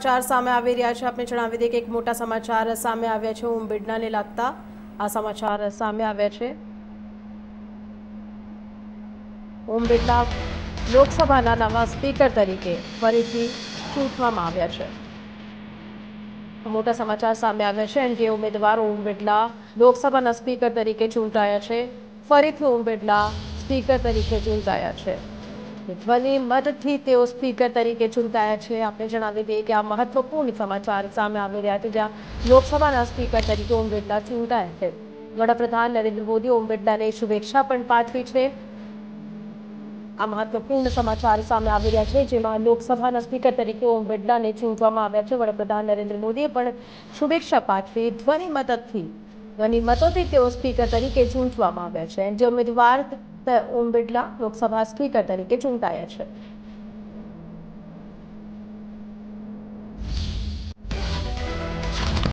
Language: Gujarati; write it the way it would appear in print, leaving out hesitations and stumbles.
ચાર સામે આવી રહ્યા છે. આપણે જણાવી દઈએ કે એક મોટા સમાચાર સામે આવ્યા છે ઓમ બિરલાને લાગતા. આ સમાચાર સામે આવ્યા છે. ઓમ બિરલા લોકસભાના નવા સ્પીકર તરીકે ફરીથી ચૂંટવામાં આવ્યા છે. મોટા સમાચાર સામે આવ્યા છે અને જે ઉમેદવાર ઓમ બિરલા લોકસભાના સ્પીકર તરીકે ચૂંટાયા છે, ફરીથી ઓમ બિરલા સ્પીકર તરીકે ચૂંટાયા છે. ધ્વનિ મતથી તેઓ સ્પીકર તરીકે ચૂંટાયા છે. આપણે જણાવી દઈએ કે આ મહત્વપૂર્ણ સમાચાર સામે આવી રહ્યા છે, જ્યાં લોકસભાના સ્પીકર તરીકે ઓમ બિરલા ચૂંટાયા છે. વડાપ્રધાન નરેન્દ્ર મોદી ઓમ બિરલાને શુભેચ્છા પણ પાઠવી છે. આ મહત્વપૂર્ણ સમાચાર સામે આવી રહ્યા છે, જેમાં લોકસભાના સ્પીકર તરીકે ઓમ બિરલાને ચૂંટવામાં આવ્યા છે. વડાપ્રધાન નરેન્દ્ર મોદીએ પણ શુભેચ્છા પાઠવી. ધ્વનિ મતોથી તેઓ સ્પીકર તરીકે ચૂંટવામાં આવ્યા છે. જે ઉમેદવાર ઓમ બિરલા લોકસભા સ્પીકર તરીકે ચૂંટાયા છે.